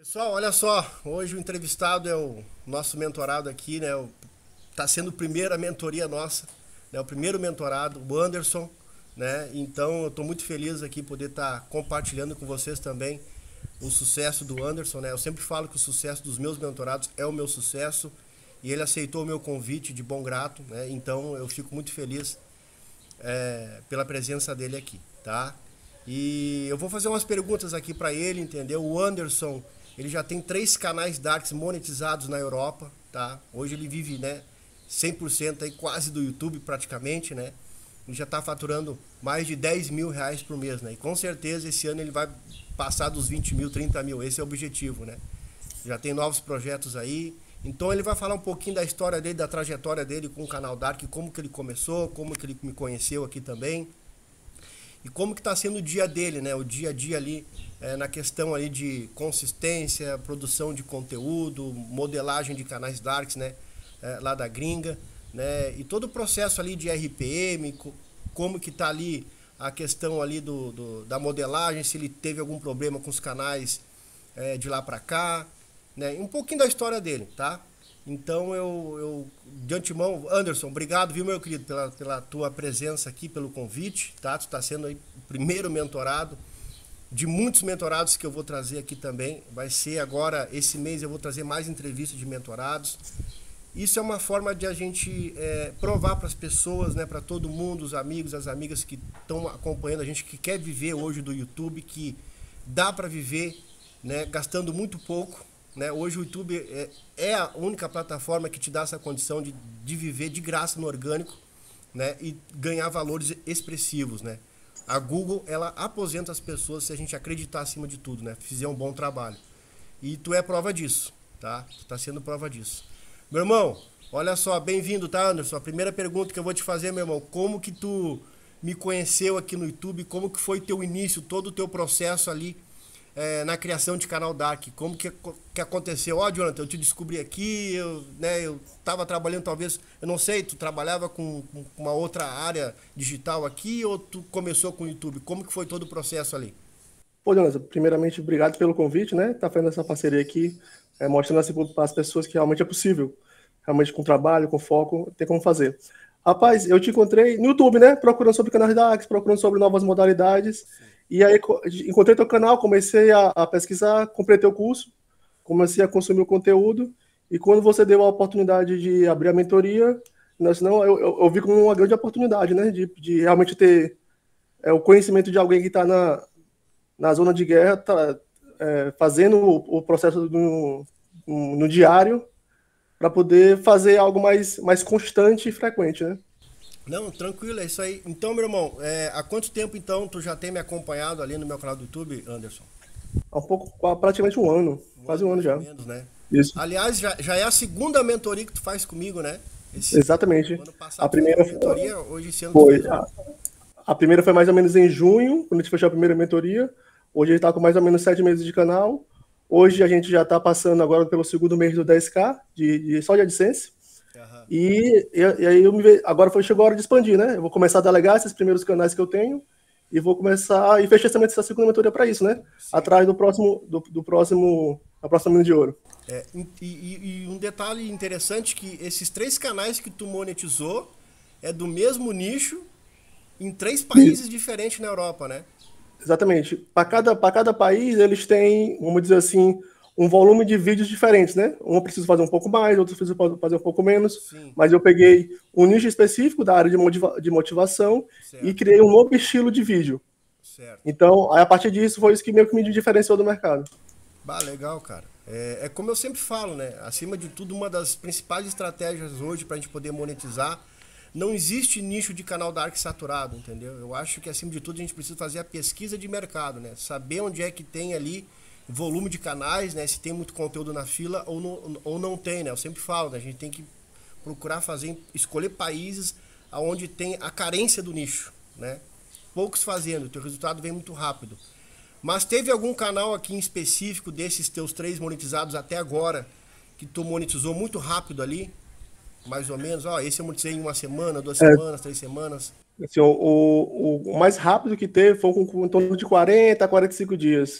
Pessoal, olha só, hoje o entrevistado é o nosso mentorado aqui, né? Tá sendo a primeira mentoria nossa, né? O primeiro mentorado, o Anderson, né? Então eu estou muito feliz aqui poder estar compartilhando com vocês também o sucesso do Anderson, né? Eu sempre falo que o sucesso dos meus mentorados é o meu sucesso e ele aceitou o meu convite de bom grato, né? Então eu fico muito feliz pela presença dele aqui, tá? E eu vou fazer umas perguntas aqui para ele, entendeu? O Anderson, ele já tem 3 canais Darks monetizados na Europa, tá? Hoje ele vive, né, 100% aí quase do YouTube praticamente, né? Ele já está faturando mais de 10 mil reais por mês, né? E com certeza esse ano ele vai passar dos 20 mil, 30 mil, esse é o objetivo, né? Já tem novos projetos aí. Então ele vai falar um pouquinho da história dele, da trajetória dele com o canal Dark, como que ele começou, como que ele me conheceu aqui também e como que está sendo o dia dele, né? O dia a dia ali na questão ali de consistência, produção de conteúdo, modelagem de canais Darks, né? Lá da gringa, né? E todo o processo ali de RPM, como que tá ali a questão ali da modelagem, se ele teve algum problema com os canais de lá para cá, né? E um pouquinho da história dele, tá? Então de antemão, Anderson, obrigado, viu, meu querido, pela tua presença aqui, pelo convite, tá? Tu está sendo aí o primeiro mentorado de muitos mentorados que eu vou trazer aqui também. Vai ser agora, esse mês eu vou trazer mais entrevistas de mentorados. Isso é uma forma de a gente provar para as pessoas, né, para todo mundo, os amigos, as amigas que estão acompanhando a gente, que quer viver hoje do YouTube, que dá para viver, né, gastando muito pouco, né? Hoje o YouTube é a única plataforma que te dá essa condição de viver de graça no orgânico, né, e ganhar valores expressivos, né? A Google, ela aposenta as pessoas se a gente acreditar acima de tudo, né? Fizer um bom trabalho. E tu é prova disso, tá? Tu tá sendo prova disso. Meu irmão, olha só, bem-vindo, tá, Anderson? A primeira pergunta que eu vou te fazer, meu irmão, como que tu me conheceu aqui no YouTube? Como que foi teu início, todo o teu processo ali na criação de canal Dark? Como que aconteceu? Ó, Jonathan, eu te descobri aqui, eu tava trabalhando talvez, eu não sei, tu trabalhava com uma outra área digital aqui ou tu começou com o YouTube? Como que foi todo o processo ali? Pô, Jonas, primeiramente, obrigado pelo convite, né? Tá fazendo essa parceria aqui, mostrando assim para as pessoas que realmente é possível. Realmente com trabalho, com foco, tem como fazer. Rapaz, eu te encontrei no YouTube, né? Procurando sobre canais da Axe, procurando sobre novas modalidades. Sim. E aí encontrei teu canal, comecei a pesquisar, comprei teu curso, comecei a consumir o conteúdo. E quando você deu a oportunidade de abrir a mentoria, não, eu vi como uma grande oportunidade, né? De realmente ter o conhecimento de alguém que está na zona de guerra, tá, fazendo o processo no diário para poder fazer algo mais constante e frequente, né? Não, tranquilo, é isso aí. Então, meu irmão, há quanto tempo então tu já tem me acompanhado ali no meu canal do YouTube, Anderson? Há um pouco, praticamente um ano, Um quase ano um ano mais ou já. menos, né? Isso, Aliás, já é a segunda mentoria que tu faz comigo, né? O exatamente. ano A passado tu fez primeira uma mentoria, hoje esse ano tu foi, fez uma. a primeira foi mais ou menos em junho, quando a gente fechou a primeira mentoria. Hoje a gente está com mais ou menos 7 meses de canal. Hoje a gente já está passando agora pelo segundo mês do 10K só de AdSense. Aham. E aí agora chegou a hora de expandir, né? Eu vou começar a delegar esses primeiros canais que eu tenho e vou começar e fechar essa segunda mentoria para isso, né? Sim. Atrás do próximo a próxima mina de ouro. E um detalhe interessante que esses 3 canais que tu monetizou é do mesmo nicho em 3 países diferentes na Europa, né? Exatamente. Para cada país, eles têm, vamos dizer assim, um volume de vídeos diferentes, né? Um eu preciso fazer um pouco mais, outro eu preciso fazer um pouco menos, Sim, mas eu peguei um nicho específico da área de motivação e certo, criei um novo estilo de vídeo. certo. Então, aí, a partir disso, foi isso que meio que me diferenciou do mercado. Bah, legal, cara. É como eu sempre falo, né? Acima de tudo, uma das principais estratégias hoje para a gente poder monetizar, não existe nicho de canal Dark saturado, entendeu? Eu acho que acima de tudo a gente precisa fazer a pesquisa de mercado, né? Saber onde é que tem ali volume de canais, né? Se tem muito conteúdo na fila ou não tem, né? Eu sempre falo, né? A gente tem que procurar fazer, escolher países onde tem a carência do nicho, né? Poucos fazendo, o teu resultado vem muito rápido. Mas teve algum canal aqui em específico desses teus 3 monetizados até agora que tu monetizou muito rápido ali? Mais ou menos, ó, esse eu monetizei em uma semana, 2 semanas, 3 semanas. Assim, o mais rápido que teve foi com em torno de 40 a 45 dias.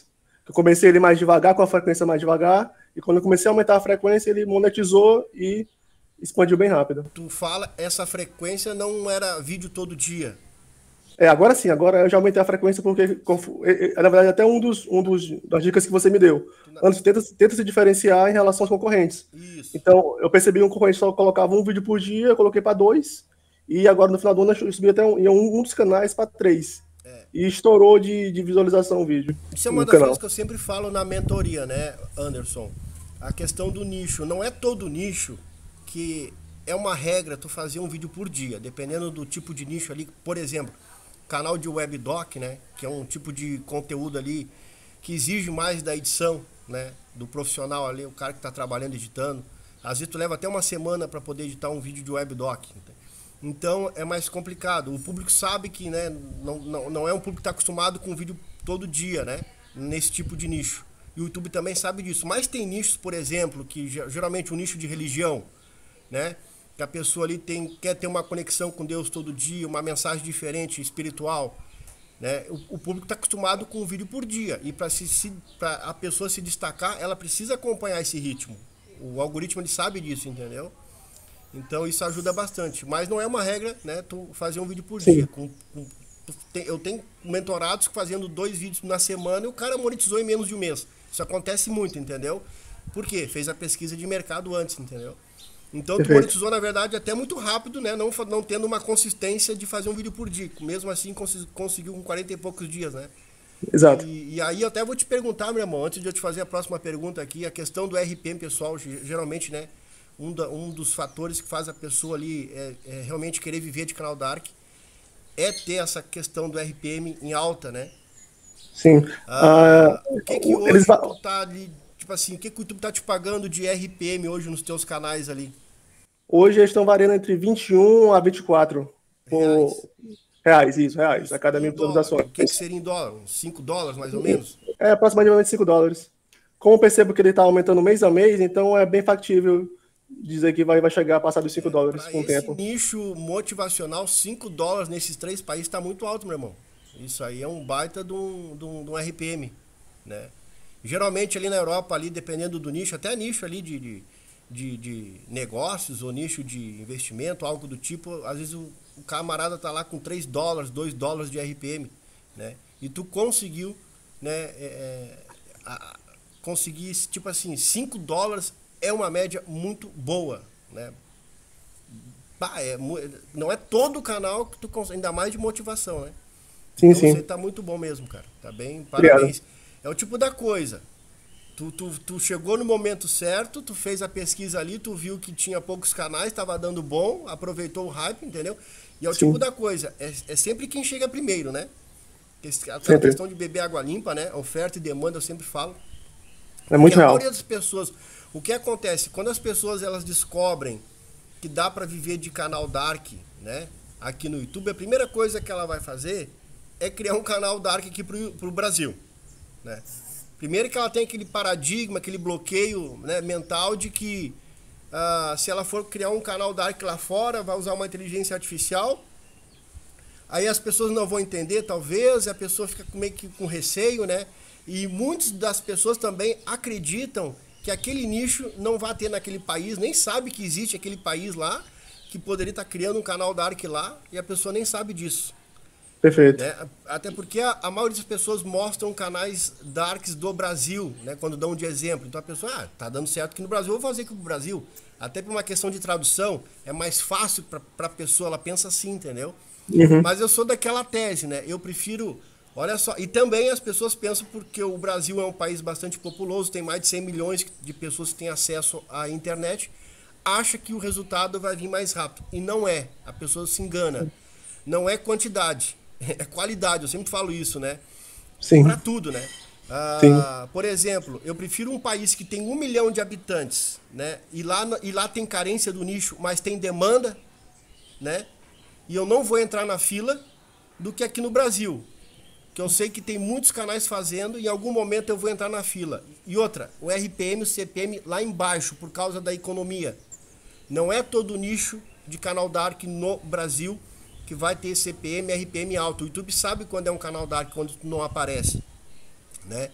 Eu comecei ele mais devagar, com a frequência mais devagar, e quando eu comecei a aumentar a frequência, ele monetizou e expandiu bem rápido. Tu fala, essa frequência não era vídeo todo dia. Agora sim, agora eu já aumentei a frequência porque, na verdade, até das dicas que você me deu. Antes, tenta se diferenciar em relação aos concorrentes. Isso. Então, eu percebi um concorrente só colocava um vídeo por dia, eu coloquei para 2, e agora no final do ano eu subi até um dos canais para 3. E estourou de visualização o vídeo. Isso é uma das coisas que eu sempre falo na mentoria, né, Anderson? A questão do nicho. Não é todo nicho que é uma regra tu fazer um vídeo por dia, dependendo do tipo de nicho ali. Por exemplo, canal de webdoc, né, que é um tipo de conteúdo ali que exige mais da edição, né, do profissional ali, o cara que está trabalhando editando. Às vezes tu leva até uma semana para poder editar um vídeo de webdoc. Então é mais complicado. O público sabe que, né, não é um público que está acostumado com vídeo todo dia, né, nesse tipo de nicho. E o YouTube também sabe disso. Mas tem nichos, por exemplo, que geralmente um nicho de religião, né, que a pessoa ali quer ter uma conexão com Deus todo dia, uma mensagem diferente, espiritual, né? O público está acostumado com um vídeo por dia, e para a pessoa se destacar, ela precisa acompanhar esse ritmo. O algoritmo ele sabe disso, entendeu? Então isso ajuda bastante, mas não é uma regra, né, tu fazer um vídeo por dia. Eu tenho mentorados fazendo 2 vídeos na semana e o cara monetizou em menos de um mês. Isso acontece muito, entendeu? Por quê? Fez a pesquisa de mercado antes, entendeu? Então tu monetizou, na verdade, até muito rápido, né? Não tendo uma consistência de fazer um vídeo por dia. Mesmo assim, conseguiu com 40 e poucos dias, né? Exato. E aí eu até vou te perguntar, meu irmão, antes de eu te fazer a próxima pergunta aqui, a questão do RPM, pessoal, geralmente, né? Um dos fatores que faz a pessoa ali realmente querer viver de canal Dark é ter essa questão do RPM em alta, né? Sim. O que hoje tu tá ali, tipo assim, o que o YouTube tá te pagando de RPM hoje nos teus canais ali? Hoje eles estão variando entre 21 a 24 reais, reais, a cada 1.000 visualizações. O que seria em dólar? Uns $5 mais ou menos? Aproximadamente $5. Como eu percebo que ele está aumentando mês a mês, então é bem factível dizer que vai chegar a passar dos $5 com o tempo. Esse nicho motivacional, $5 nesses 3 países está muito alto, meu irmão. Isso aí é um baita de um RPM, né? Geralmente ali na Europa, ali, dependendo do nicho, até nicho ali de negócios ou nicho de investimento, algo do tipo, às vezes o camarada tá lá com $3, $2 de RPM, né? E tu conseguiu, né, conseguir, tipo assim, $5 é uma média muito boa, né? Não é todo canal que tu consegue, ainda mais de motivação, né? Sim, então sim. Você tá muito bom mesmo, cara. Tá bem, parabéns. Obrigado. É o tipo da coisa. Tu chegou no momento certo, tu fez a pesquisa ali, tu viu que tinha poucos canais, tava dando bom, aproveitou o hype, entendeu? E é o tipo da coisa. É sempre quem chega primeiro, né? A questão de beber água limpa, né? Oferta e demanda, eu sempre falo. É muito real. A maioria das pessoas, o que acontece? Quando as pessoas elas descobrem que dá para viver de canal Dark, né? Aqui no YouTube, a primeira coisa que ela vai fazer é criar um canal Dark aqui pro Brasil, né? Primeiro que ela tem aquele paradigma, aquele bloqueio, né, mental de que se ela for criar um canal Dark lá fora, vai usar uma inteligência artificial, aí as pessoas não vão entender, talvez, e a pessoa fica meio que com receio, né? E muitas das pessoas também acreditam que aquele nicho não vai ter naquele país, nem sabe que existe aquele país lá, que poderia estar criando um canal Dark lá, e a pessoa nem sabe disso. Perfeito. Né? Até porque a maioria das pessoas mostram canais Darks do Brasil, né? Quando dão de exemplo. Então a pessoa, tá dando certo aqui no Brasil, eu vou fazer aqui no Brasil. Até por uma questão de tradução, é mais fácil para a pessoa, ela pensa assim, entendeu? Uhum. Mas eu sou daquela tese, né? Eu prefiro, olha só, e também as pessoas pensam porque o Brasil é um país bastante populoso, tem mais de 100 milhões de pessoas que têm acesso à internet, acha que o resultado vai vir mais rápido. E não é, a pessoa se engana. Não é quantidade, é qualidade, eu sempre falo isso, né? Sim. Para tudo, né? Por exemplo, eu prefiro um país que tem 1 milhão de habitantes, né? E lá tem carência do nicho, mas tem demanda, né? E eu não vou entrar na fila, do que aqui no Brasil, que eu sei que tem muitos canais fazendo e em algum momento eu vou entrar na fila. E outra, o RPM, o CPM lá embaixo, por causa da economia. Não é todo nicho de canal Dark no Brasil que vai ter CPM, RPM alto. O YouTube sabe quando é um canal Dark, quando não aparece, né?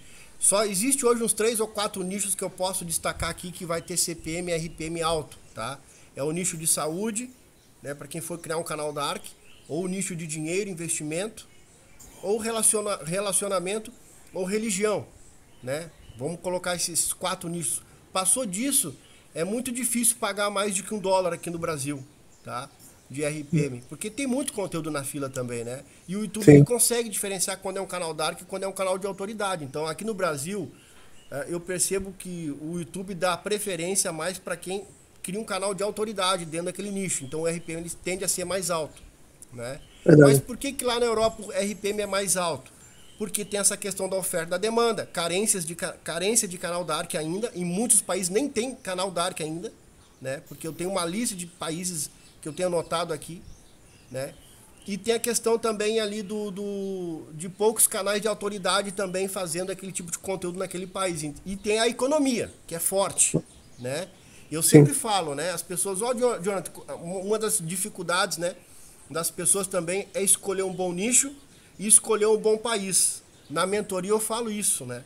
Só existe hoje uns 3 ou 4 nichos que eu posso destacar aqui que vai ter CPM e RPM alto, tá? É o nicho de saúde, né, para quem for criar um canal Dark, ou o nicho de dinheiro, investimento, ou relacionamento, ou religião, né? Vamos colocar esses 4 nichos. Passou disso, é muito difícil pagar mais de que $1 aqui no Brasil, tá? De RPM, porque tem muito conteúdo na fila também, né? E o YouTube ele consegue diferenciar quando é um canal Dark e quando é um canal de autoridade. Então, aqui no Brasil, eu percebo que o YouTube dá preferência mais para quem cria um canal de autoridade dentro daquele nicho. Então, o RPM ele tende a ser mais alto, né? Mas por que lá na Europa o RPM é mais alto? Porque tem essa questão da oferta e da demanda, carência de canal Dark ainda, em muitos países nem tem canal Dark ainda, né? Porque eu tenho uma lista de países que eu tenho anotado aqui, né? E tem a questão também ali de poucos canais de autoridade também fazendo aquele tipo de conteúdo naquele país. E tem a economia, que é forte, né? Eu sempre falo, né? As pessoas, Jonathan, uma das dificuldades, né, das pessoas também é escolher um bom nicho e escolher um bom país. Na mentoria eu falo isso, né?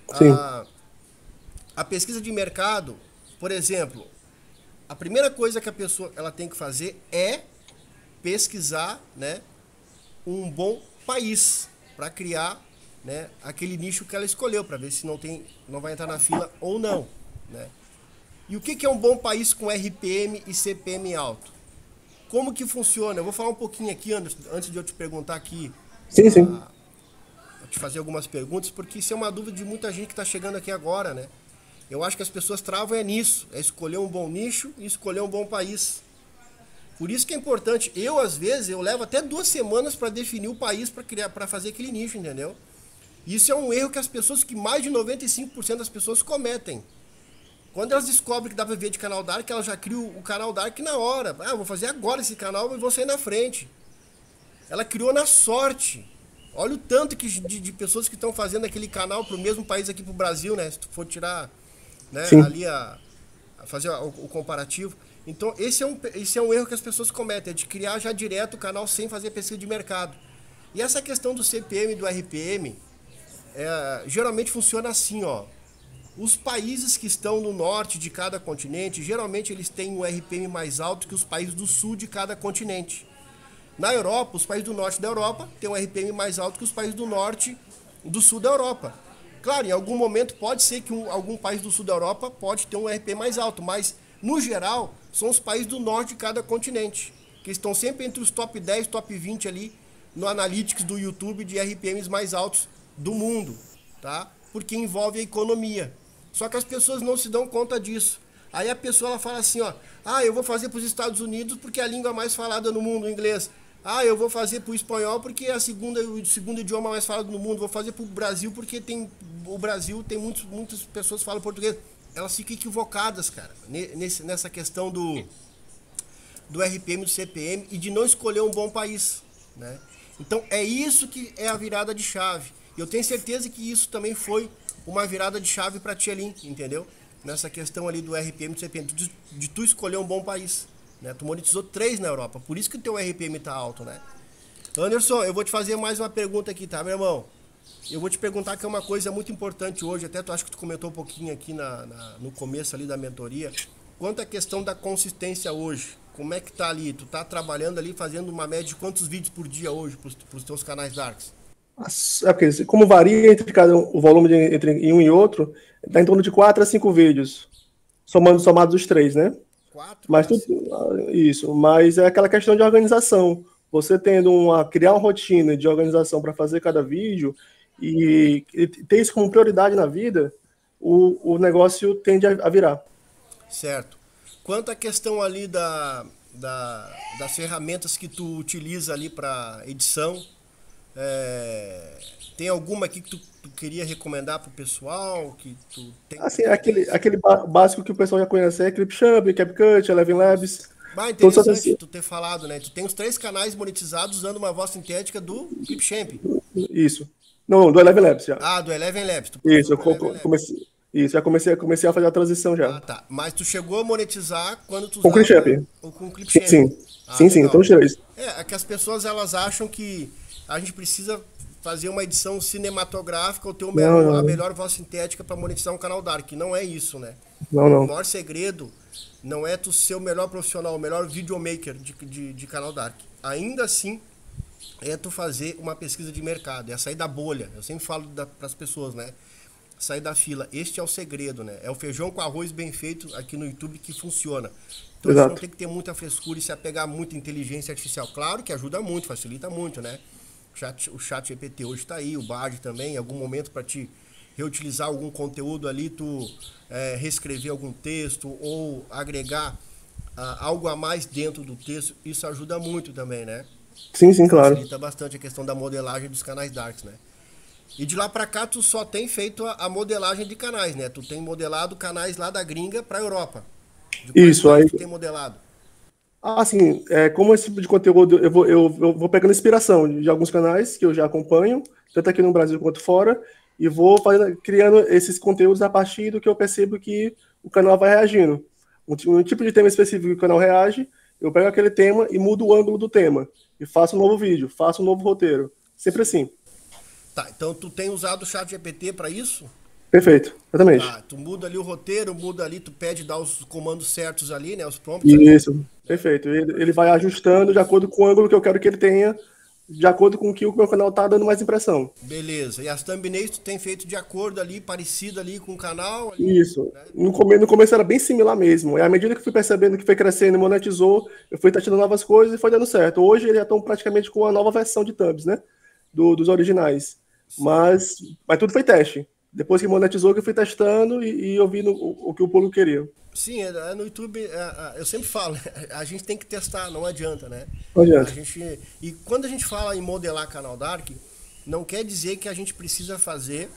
A pesquisa de mercado, por exemplo, a primeira coisa que a pessoa ela tem que fazer é pesquisar, né, um bom país para criar, né, aquele nicho que ela escolheu, para ver se não vai entrar na fila ou não, né? E o que é um bom país com RPM e CPM alto? Como que funciona? Eu vou falar um pouquinho aqui, Anderson, antes de eu te perguntar aqui, te fazer algumas perguntas, porque isso é uma dúvida de muita gente que está chegando aqui agora, né? Eu acho que as pessoas travam nisso, é escolher um bom nicho e escolher um bom país. Por isso que é importante, às vezes, eu levo até 2 semanas para definir o país para fazer aquele nicho, entendeu? Isso é um erro que mais de 95% das pessoas cometem. Quando elas descobrem que dá para viver de canal Dark, elas já criam o canal Dark na hora. Vou fazer agora esse canal e vou sair na frente. Ela criou na sorte. Olha o tanto de pessoas que estão fazendo aquele canal para o mesmo país aqui para o Brasil, né? Se tu for tirar, né, ali a fazer o comparativo. Então, esse é um erro que as pessoas cometem, é de criar já direto o canal sem fazer pesquisa de mercado. E essa questão do CPM e do RPM, geralmente funciona assim, ó. Os países que estão no norte de cada continente, geralmente eles têm um RPM mais alto que os países do sul de cada continente. Na Europa, os países do norte da Europa têm um RPM mais alto que os países do norte do sul da Europa. Claro, em algum momento pode ser que algum país do sul da Europa pode ter um RPM mais alto, mas, no geral, são os países do norte de cada continente, que estão sempre entre os top 10, top 20 ali, no Analytics do YouTube de RPMs mais altos do mundo, tá? Porque envolve a economia. Só que as pessoas não se dão conta disso. Aí a pessoa ela fala assim, ó, eu vou fazer para os Estados Unidos porque é a língua mais falada no mundo, o inglês. Eu vou fazer para o espanhol porque é o segundo idioma mais falado no mundo. Vou fazer para o Brasil porque o Brasil tem muitas pessoas que falam português. Elas ficam equivocadas, cara, nessa questão do RPM, do CPM e de não escolher um bom país, né? Então é isso que é a virada de chave. Eu tenho certeza que isso também foi uma virada de chave para ti ali, entendeu? Nessa questão ali do RPM e do CPM, de tu escolher um bom país, né? Tu monetizou 3 na Europa, por isso que o teu RPM tá alto, né? Anderson, eu vou te fazer mais uma pergunta aqui, tá, meu irmão? Eu vou te perguntar que é uma coisa muito importante hoje, até tu acho que tu comentou um pouquinho aqui no começo ali da mentoria, quanto à questão da consistência hoje. Como é que tá ali? Tu tá trabalhando ali, fazendo uma média de quantos vídeos por dia hoje pros teus canais Darks? Porque como varia entre o volume entre um e outro, está em torno de 4 a 5 vídeos, somados os 3, né? 4 mas isso, mas é aquela questão de organização. Você criar uma rotina de organização para fazer cada vídeo e ter isso como prioridade na vida, o negócio tende a virar. Certo. Quanto à questão ali das ferramentas que tu utiliza ali para edição, tem alguma aqui que tu queria recomendar pro pessoal? Que tu tem... Assim, aquele básico que o pessoal já conhece é Clipchamp, CapCut, Eleven Labs. Interessante tu ter falado, né? Tu tem os 3 canais monetizados usando uma voz sintética do Clipchamp. Isso. Não, do Eleven Labs já. Do Eleven Labs. Isso, já comecei a fazer a transição já. Tá. Mas tu chegou a monetizar quando tu usava... Com Clipchamp. Ou com Clipchamp. Sim, então os 3. É que as pessoas elas acham que a gente precisa fazer uma edição cinematográfica ou ter Não, a não, melhor voz sintética para monetizar um canal Dark. Não é isso, né? não, O não. maior segredo não é tu ser o melhor profissional, o melhor videomaker de canal Dark. Ainda assim, é tu fazer uma pesquisa de mercado, é sair da bolha. Eu sempre falo para as pessoas, né? Sair da fila. Este é o segredo, né? É o feijão com arroz bem feito aqui no YouTube que funciona. Então a gente não Exato. tem que ter muita frescura e se apegar muito à inteligência artificial. Claro que ajuda muito, facilita muito, né? O chat GPT hoje está aí, o Bard também, em algum momento para te reutilizar algum conteúdo ali, tu reescrever algum texto ou agregar algo a mais dentro do texto, isso ajuda muito também, né? Sim, sim, claro. Facilita bastante a questão da modelagem dos canais darks, né? E de lá pra cá tu só tem feito a modelagem de canais, né? Tu tem modelado canais lá da gringa pra Europa. De quais Isso, aí. países tu tem modelado? Assim, como esse tipo de conteúdo, eu vou pegando inspiração de alguns canais que eu já acompanho, tanto aqui no Brasil quanto fora, e vou criando esses conteúdos a partir do que eu percebo que o canal vai reagindo. Um tipo de tema específico que o canal reage, eu pego aquele tema e mudo o ângulo do tema. E faço um novo vídeo, faço um novo roteiro. Sempre assim. Tá, então tu tem usado o chat GPT pra isso? Perfeito, exatamente. Tá, tu muda ali o roteiro, muda ali, tu pede dar os comandos certos ali, né? Os prompts ali, Isso, né? perfeito. Ele vai ajustando de acordo com o ângulo que eu quero que ele tenha, de acordo com o que o meu canal tá dando mais impressão. Beleza. E as thumbnails tu tem feito de acordo ali, parecido ali com o canal ali, Isso. né? No começo era bem similar mesmo. E à medida que eu fui percebendo que foi crescendo e monetizou, eu fui testando novas coisas e foi dando certo. Hoje eles já estão praticamente com a nova versão de thumbs, né? Dos originais. Sim. Mas tudo foi teste. Depois que monetizou, que eu fui testando e eu vi o que o público queria. Sim, no YouTube, eu sempre falo, a gente tem que testar, não adianta, né? Não A adianta. gente, e quando a gente fala em modelar canal Dark, não quer dizer que a gente precisa fazer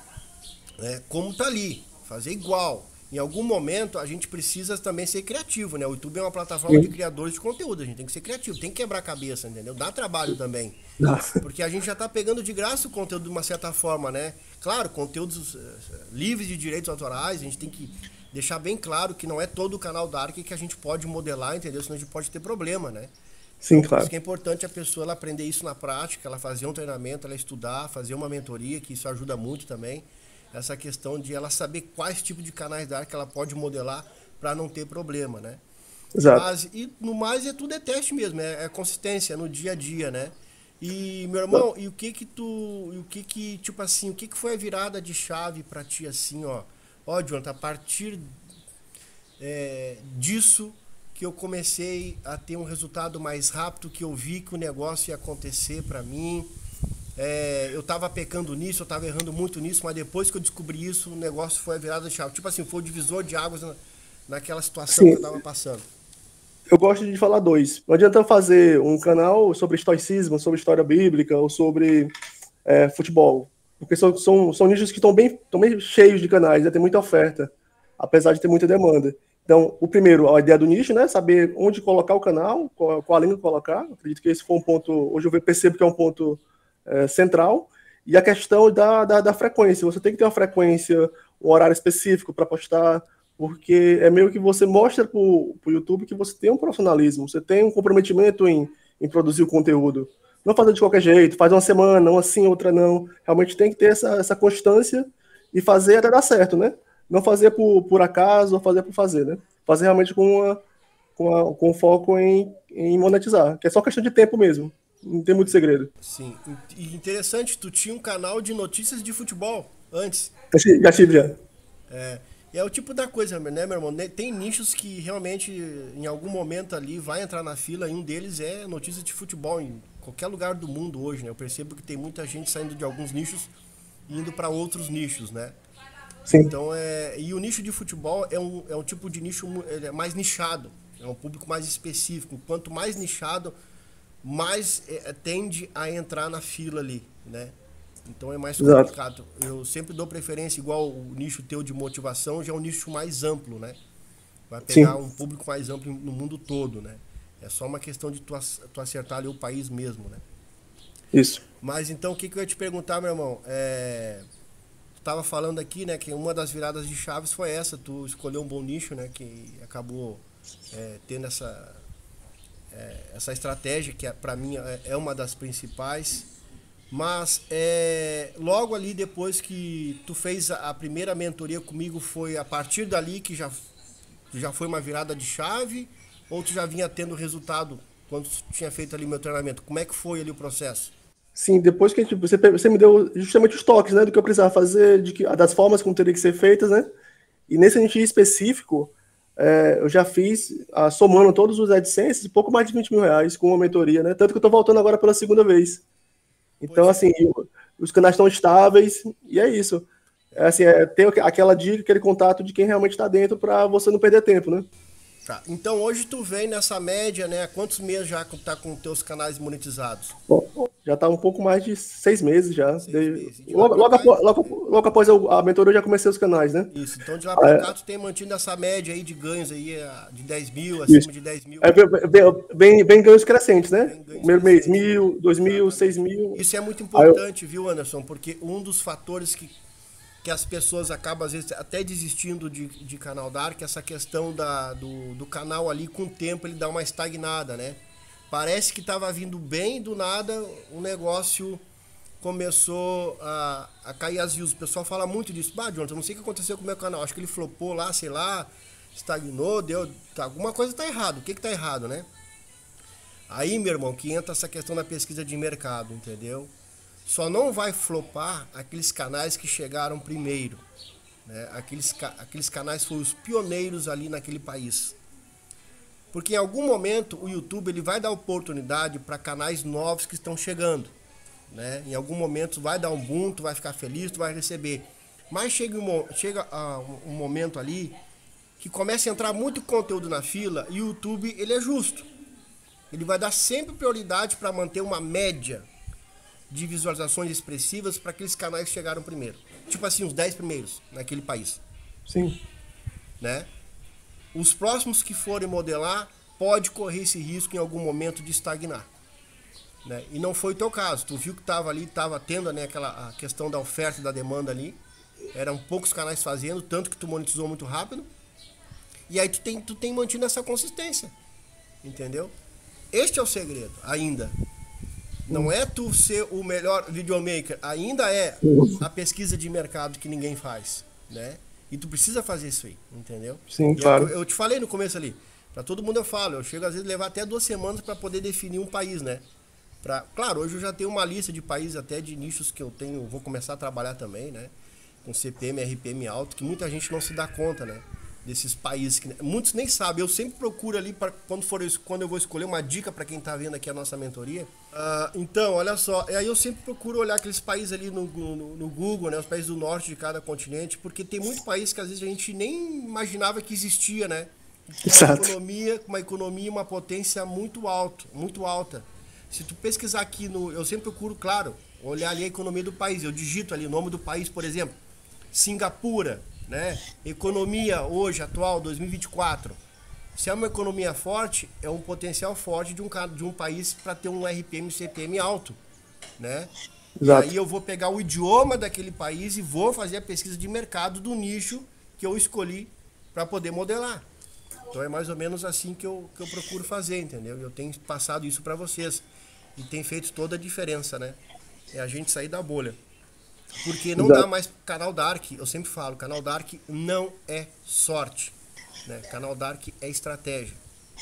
como tá ali, fazer igual. Em algum momento a gente precisa também ser criativo, né? O YouTube é uma plataforma de Sim. criadores de conteúdo, a gente tem que ser criativo, tem que quebrar a cabeça, entendeu? Dá trabalho também. Dá. Porque a gente já tá pegando de graça o conteúdo de uma certa forma, né? Claro, conteúdos livres de direitos autorais, a gente tem que deixar bem claro que não é todo o canal Dark que a gente pode modelar, entendeu? Senão a gente pode ter problema, né? Sim, Então, por isso claro. que é importante a pessoa ela aprender isso na prática, ela fazer um treinamento, ela estudar, fazer uma mentoria, que isso ajuda muito também. Essa questão de ela saber quais tipos de canais Dark ela pode modelar para não ter problema, né? Exato. Mas, e no mais, tudo é teste mesmo, é consistência, no dia a dia, né? E, meu irmão, e tipo assim, o que que foi a virada de chave pra ti, assim, ó? Ó, Jonathan, a partir disso que eu comecei a ter um resultado mais rápido, que eu vi que o negócio ia acontecer pra mim. Eu tava pecando nisso, eu tava errando muito nisso, mas depois que eu descobri isso, o negócio foi a virada de chave. Tipo assim, foi o divisor de águas naquela situação que Sim, eu tava passando. eu gosto de falar dois. Não adianta eu fazer um canal sobre estoicismo, sobre história bíblica ou sobre futebol. Porque são nichos que estão bem cheios de canais, né? Tem muita oferta, apesar de ter muita demanda. Então, o primeiro, a ideia do nicho, né? Saber onde colocar o canal, qual a língua colocar. Acredito que esse foi um ponto, hoje eu percebo que é um ponto central. E a questão da frequência. Você tem que ter uma frequência, um horário específico para postar, porque é meio que você mostra para o YouTube que você tem um profissionalismo, você tem um comprometimento em produzir o conteúdo. Não fazer de qualquer jeito, faz uma semana, uma sim, outra não. Realmente tem que ter essa constância e fazer até dar certo, né? Não fazer por acaso ou fazer por fazer, né? Fazer realmente com foco em monetizar, que é só questão de tempo mesmo. Não tem muito segredo. Sim, e interessante, tu tinha um canal de notícias de futebol antes. Já tive já. E é o tipo da coisa, né, meu irmão? Tem nichos que realmente, em algum momento ali, vai entrar na fila, e um deles é notícias de futebol em qualquer lugar do mundo hoje, né? Eu percebo que tem muita gente saindo de alguns nichos e indo para outros nichos, né? Sim, Então, e o nicho de futebol é um tipo de nicho ele é mais nichado, é um público mais específico. Quanto mais nichado, mais tende a entrar na fila ali, né? Então é mais exato. complicado. Eu sempre dou preferência, igual o nicho teu de motivação, já é um nicho mais amplo, né? Vai pegar Sim, um público mais amplo no mundo todo, né? É só uma questão de tu acertar ali o país mesmo, né? isso. Mas então, o que eu ia te perguntar, meu irmão? Tu tava falando aqui, né, que uma das viradas de chaves foi essa, tu escolheu um bom nicho, né, que acabou tendo essa estratégia, que pra mim é uma das principais. Mas logo ali depois que tu fez a primeira mentoria comigo, foi a partir dali que já foi uma virada de chave? Ou tu já vinha tendo resultado quando tu tinha feito ali meu treinamento? Como é que foi ali o processo? Sim, depois que você me deu justamente os toques, né, do que eu precisava fazer, das formas como teria que ser feitas, né? E nesse sentido específico, eu já fiz, somando todos os AdSense, pouco mais de R$ 20.000 com uma mentoria, né? Tanto que eu estou voltando agora pela segunda vez. Então, Pois é. assim, os canais estão estáveis, e é isso. Assim, ter aquela dica, aquele contato de quem realmente está dentro para você não perder tempo, né? Tá. Então hoje tu vem nessa média, né? Há quantos meses já tá com teus canais monetizados? Bom, já está um pouco mais de 6 meses já. 6 meses. De lá pra cá, Logo após a mentoria, eu já comecei os canais, né? isso. Então de lá pra cá tu tem mantido essa média aí de ganhos aí, de 10 mil, Isso. acima de 10 mil. Bem ganhos crescentes, né? Bem ganhos Primeiro mês, crescentes. 1.000, 2.000, Exatamente. 6.000. Isso é muito Aí importante, viu, Anderson? Porque um dos fatores que as pessoas acabam, às vezes, até desistindo de canal Dark, essa questão do canal ali, com o tempo, ele dá uma estagnada, né? Parece que estava vindo bem, do nada o negócio começou a cair as views. O pessoal fala muito disso. Bah, Jonathan, não sei o que aconteceu com o meu canal. Acho que ele flopou lá, sei lá, estagnou, alguma coisa tá errado. O que que tá errado, né? Aí, meu irmão, que entra essa questão da pesquisa de mercado, entendeu? Só não vai flopar aqueles canais que chegaram primeiro, né? Aqueles canais foram os pioneiros ali naquele país. Porque em algum momento o YouTube ele vai dar oportunidade para canais novos que estão chegando, né? Em algum momento vai dar um boom, tu vai ficar feliz, tu vai receber. Mas chega um momento ali que começa a entrar muito conteúdo na fila e o YouTube ele é justo. Ele vai dar sempre prioridade para manter uma média de visualizações expressivas para aqueles canais que chegaram primeiro. Tipo assim, os 10 primeiros naquele país, sim. né? Os próximos que forem modelar pode correr esse risco em algum momento de estagnar, né? E não foi o teu caso. Tu viu que estava tendo, né, a questão da oferta e da demanda ali. Eram poucos canais fazendo, tanto que tu monetizou muito rápido. E aí tu tem mantido essa consistência, entendeu? Este é o segredo, ainda. Não é tu ser o melhor videomaker, ainda é a pesquisa de mercado que ninguém faz, né? E tu precisa fazer isso aí, entendeu? Sim, E claro. eu te falei no começo ali, pra todo mundo eu falo, eu chego às vezes a levar até 2 semanas para poder definir um país, né? Claro, hoje eu já tenho uma lista de países até de nichos que eu tenho, vou começar a trabalhar também, né? Com CPM, RPM alto, que muita gente não se dá conta, né? Desses países que muitos nem sabem. Eu sempre procuro ali para quando eu vou escolher uma dica para quem está vendo aqui a nossa mentoria. Então, olha só, aí eu sempre procuro olhar aqueles países ali no Google, né? Os países do norte de cada continente, porque tem muito país que às vezes a gente nem imaginava que existia, né? Exato. Com uma economia e uma potência muito alta. Se tu pesquisar aqui eu sempre procuro, claro, olhar ali a economia do país. Eu digito ali o nome do país, por exemplo, Singapura, né? Economia hoje, atual, 2024. Se é uma economia forte, é um potencial forte de um país para ter um RPM e CPM alto, né? E Exato. aí eu vou pegar o idioma daquele país e vou fazer a pesquisa de mercado do nicho que eu escolhi para poder modelar. Então é mais ou menos assim que eu procuro fazer, entendeu? Eu tenho passado isso para vocês e tem feito toda a diferença, né? É a gente sair da bolha. Porque não dá Exato. mais canal Dark, eu sempre falo, canal Dark não é sorte, né? Canal Dark é estratégia.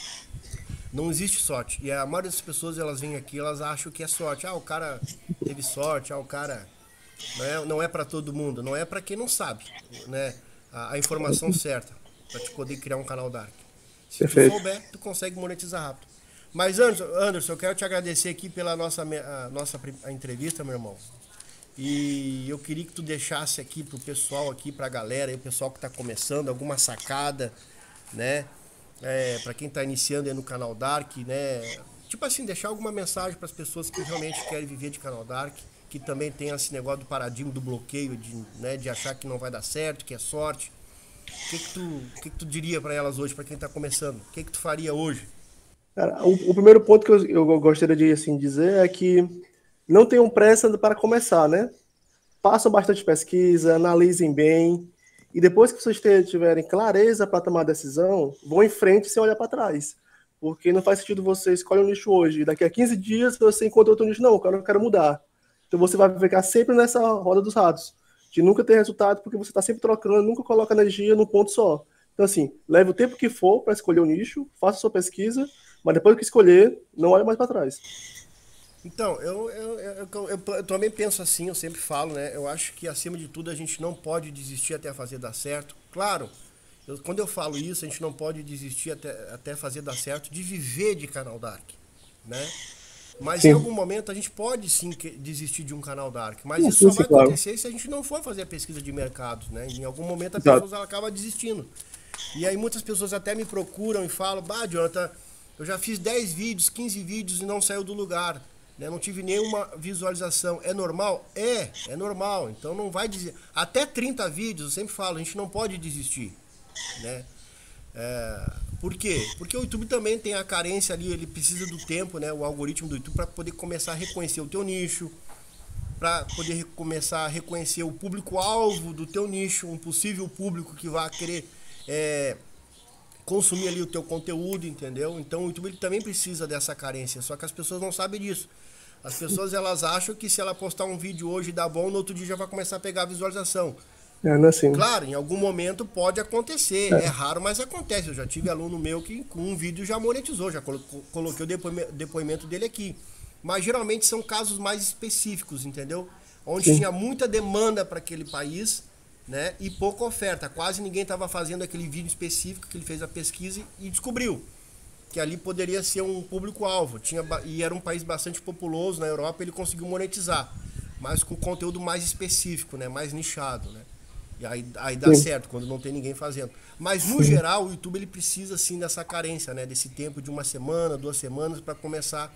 Não existe sorte. E a maioria das pessoas, elas vêm aqui, elas acham que é sorte. O cara teve sorte, o cara não é para todo mundo, não é para quem não sabe, né? A informação certa para te poder criar um canal Dark. Se tu Perfeito. souber, tu consegue monetizar rápido. Mas Anderson, eu quero te agradecer aqui pela nossa entrevista, meu irmão. E eu queria que tu deixasse aqui pro pessoal, aqui pra galera, aí, o pessoal que tá começando, alguma sacada, né? Para quem tá iniciando aí no canal Dark, né? Tipo assim, deixar alguma mensagem para as pessoas que realmente querem viver de canal Dark, que também tem esse negócio do paradigma do bloqueio, de achar que não vai dar certo, que é sorte. O que que tu diria para elas hoje, para quem tá começando? O que que tu faria hoje? Cara, o primeiro ponto que eu gostaria de assim, dizer é que não tenham pressa para começar, né? Façam bastante pesquisa, analisem bem, e depois que vocês tiverem clareza para tomar a decisão, vão em frente sem olhar para trás. Porque não faz sentido você escolher um nicho hoje, e daqui a 15 dias você encontra outro nicho. Não, eu quero mudar. Então você vai ficar sempre nessa roda dos ratos, de nunca ter resultado, porque você está sempre trocando, nunca coloca energia num ponto só. Então, assim, leve o tempo que for para escolher o nicho, faça sua pesquisa, mas depois que escolher, não olhe mais para trás. Então, eu também penso assim, eu sempre falo, né? Eu acho que acima de tudo a gente não pode desistir até fazer dar certo. Claro, quando eu falo isso, a gente não pode desistir até fazer dar certo de viver de canal Dark, né? Mas em algum Sim, momento a gente pode sim desistir de um canal Dark, mas isso sim, só sim, vai claro. acontecer se a gente não for fazer a pesquisa de mercados, né? Em algum momento a pessoa Exato. ela acaba desistindo. E aí muitas pessoas até me procuram e falam, bah, Jonathan, eu já fiz 10 vídeos, 15 vídeos e não saiu do lugar, né? Não tive nenhuma visualização. É normal? É normal. Então não vai dizer. Até 30 vídeos, eu sempre falo, a gente não pode desistir, né? Por quê? Porque o YouTube também tem a carência ali, ele precisa do tempo, né? O algoritmo do YouTube para poder começar a reconhecer o teu nicho, para poder começar a reconhecer o público-alvo do teu nicho, um possível público que vai querer é, consumir ali o teu conteúdo, entendeu? Então o YouTube ele também precisa dessa carência, só que as pessoas não sabem disso. As pessoas elas acham que se ela postar um vídeo hoje e dar bom, no outro dia já vai começar a pegar a visualização. Não é assim. Claro, em algum momento pode acontecer, é É, raro, mas acontece. Eu já tive aluno meu que com um vídeo já monetizou, já coloquei o depoimento dele aqui. Mas geralmente são casos mais específicos, entendeu? Onde sim. tinha muita demanda para aquele país, né? E pouca oferta. Quase ninguém estava fazendo aquele vídeo específico que ele fez a pesquisa e descobriu que ali poderia ser um público-alvo. E era um país bastante populoso na Europa, ele conseguiu monetizar, mas com conteúdo mais específico, né? Mais nichado, né? E aí dá Sim. certo, quando não tem ninguém fazendo. Mas no geral, o YouTube ele precisa sim dessa carência, né? Desse tempo de uma semana, 2 semanas, para começar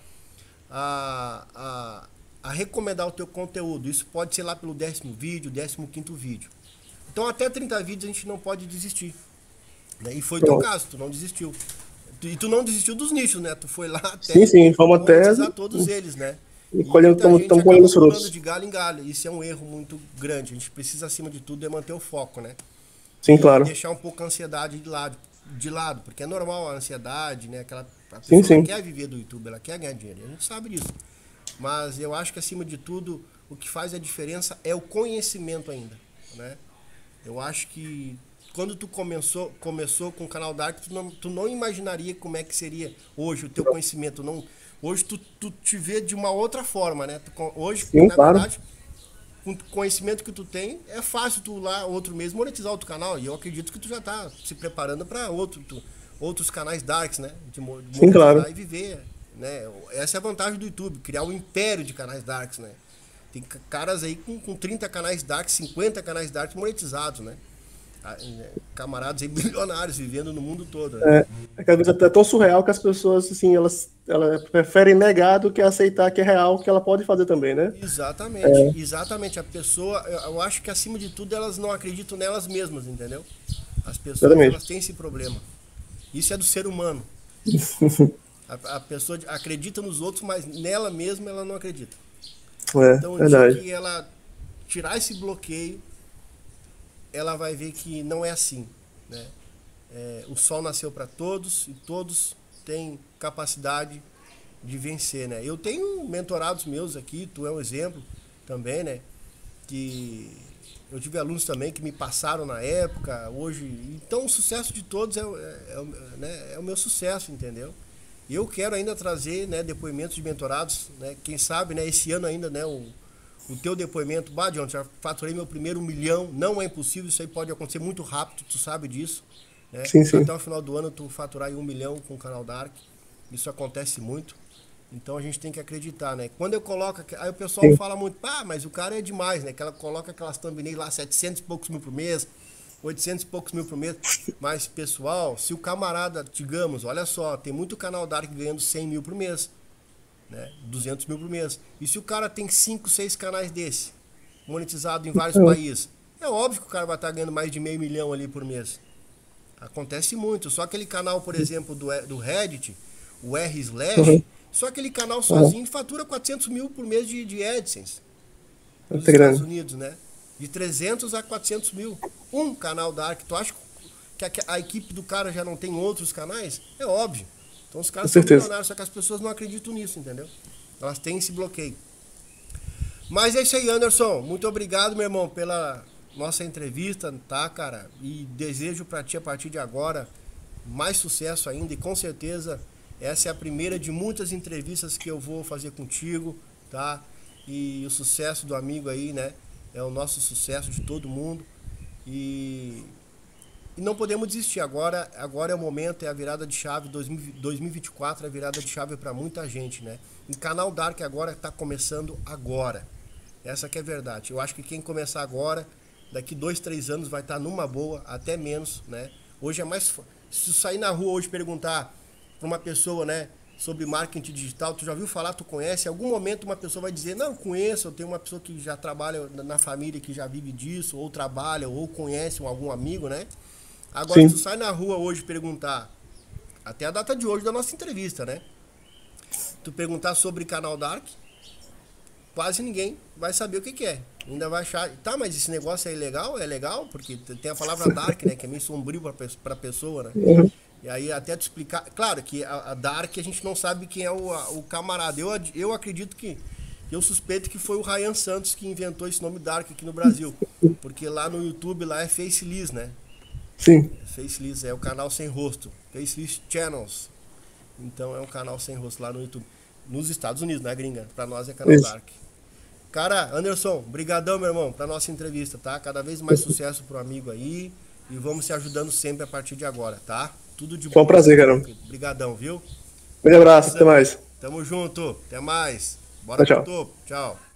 a recomendar o teu conteúdo. Isso pode ser lá pelo 10º vídeo, 15º vídeo. Então até 30 vídeos a gente não pode desistir, né? E foi o teu Pronto. caso, tu não desistiu. E tu não desistiu dos nichos, né? Tu foi lá Sim, até sim, foi uma monetizar tese todos eles, né? e E muita gente estamos colhendo acaba os pulando frutos. de galho em galho. Isso é um erro muito grande. A gente precisa, acima de tudo, é manter o foco, né? Sim, E claro. deixar um pouco a ansiedade de lado, porque é normal a ansiedade, né? A Sim, pessoa ela sim. quer viver do YouTube, ela quer ganhar dinheiro, e a gente sabe disso. Mas eu acho que acima de tudo, o que faz a diferença é o conhecimento ainda, né? Eu acho que quando tu começou com o canal Dark, tu não imaginaria como é que seria hoje o teu conhecimento. Não, hoje tu te vê de uma outra forma, né? Hoje, Sim, na claro. verdade, com o conhecimento que tu tem, é fácil tu lá outro mês monetizar outro canal. E eu acredito que tu já tá se preparando para outros canais darks, né? De Sim, claro. monetizar e viver, né? Essa é a vantagem do YouTube, criar um império de canais darks, né? Tem caras aí com 30 canais darks, 50 canais darks monetizados, né? Camaradas aí bilionários vivendo no mundo todo, né? É que às vezes é tão surreal que as pessoas, assim, elas preferem negar do que aceitar que é real, que ela pode fazer também, né? Exatamente, exatamente. A pessoa, eu acho que acima de tudo elas não acreditam nelas mesmas, entendeu? As pessoas Exatamente. elas têm esse problema. Isso é do ser humano. A pessoa acredita nos outros, mas nela mesma ela não acredita. É, Então, o dia verdade. que ela tirar esse bloqueio, ela vai ver que não é assim, né? O sol nasceu para todos e todos têm capacidade de vencer, né? Eu tenho mentorados meus aqui, tu é um exemplo também, né? Que eu tive alunos também que me passaram na época, hoje. Então o sucesso de todos né, é o meu sucesso, entendeu? E eu quero ainda trazer, né, depoimentos de mentorados, né? Quem sabe, né, esse ano ainda, né, o teu depoimento, bah, John, já faturei meu primeiro 1 milhão, não é impossível, isso aí pode acontecer muito rápido, tu sabe disso, né? Sim, Até sim. o final do ano tu faturar aí 1 milhão com o canal Dark, isso acontece muito. Então a gente tem que acreditar, né? Quando eu coloco, aí o pessoal Sim. fala muito, ah, mas o cara é demais, né? Que ela coloca aquelas thumbnails lá, 700 e poucos mil por mês, 800 e poucos mil por mês. Mas, pessoal, se o camarada, digamos, olha só, tem muito canal Dark ganhando 100 mil por mês, né? 200 mil por mês. E se o cara tem 5, 6 canais desse, monetizado em vários Então, países, é óbvio que o cara vai estar ganhando mais de meio milhão ali por mês. Acontece muito. Só aquele canal, por exemplo, do Reddit, o R/, uhum, só aquele canal uhum. sozinho fatura 400 mil por mês de AdSense nos Tá Estados grande. Unidos, né? De 300 a 400 mil. Um canal Dark. Tu acha que a equipe do cara já não tem outros canais? É óbvio. Então os Com caras são certeza. milionários, só que as pessoas não acreditam nisso, entendeu? Elas têm esse bloqueio. Mas é isso aí, Anderson. Muito obrigado, meu irmão, pela nossa entrevista, tá, cara? E desejo pra ti, a partir de agora, mais sucesso ainda. E com certeza, essa é a primeira de muitas entrevistas que eu vou fazer contigo, tá? E o sucesso do amigo aí, né? É o nosso sucesso de todo mundo. E e não podemos desistir. Agora é o momento, é a virada de chave. 2024 é a virada de chave para muita gente, né? E Canal Dark agora está começando agora. Essa que é a verdade. Eu acho que quem começar agora, daqui 2, 3 anos vai estar numa boa, até menos, né? Hoje é mais. Se tu sair na rua hoje e perguntar para uma pessoa, né, sobre marketing digital, tu já ouviu falar, tu conhece? Em algum momento uma pessoa vai dizer, não, conheço, eu tenho uma pessoa que já trabalha na família, que já vive disso, ou trabalha, ou conhece algum amigo, né? Agora, se tu Sim. sai na rua hoje e perguntar, até a data de hoje da nossa entrevista, né? Tu perguntar sobre Canal Dark, quase ninguém vai saber o que que é. Ainda vai achar, tá, mas esse negócio é legal? É legal? Porque tem a palavra dark, né? Que é meio sombrio pra pessoa, né? Uhum. E aí até te explicar. Claro que a Dark a gente não sabe quem é o camarada. Eu acredito que. Eu suspeito que foi o Ryan Santos que inventou esse nome Dark aqui no Brasil. Porque lá no YouTube lá é Faceless, né? Sim. Faceless é o canal sem rosto. Faceless Channels. Então é um canal sem rosto lá no YouTube. Nos Estados Unidos, na gringa. Pra nós é canal Isso. Dark. Cara, Anderson, brigadão, meu irmão, pra nossa entrevista, tá? Cada vez mais sucesso pro amigo aí. E vamos se ajudando sempre a partir de agora, tá? Tudo de Foi um bom aí, prazer, meu cara. querido. Brigadão, viu? Grande abraço, até mais. Tamo junto. Até mais. Bora Tchau, pro tchau. topo. Tchau.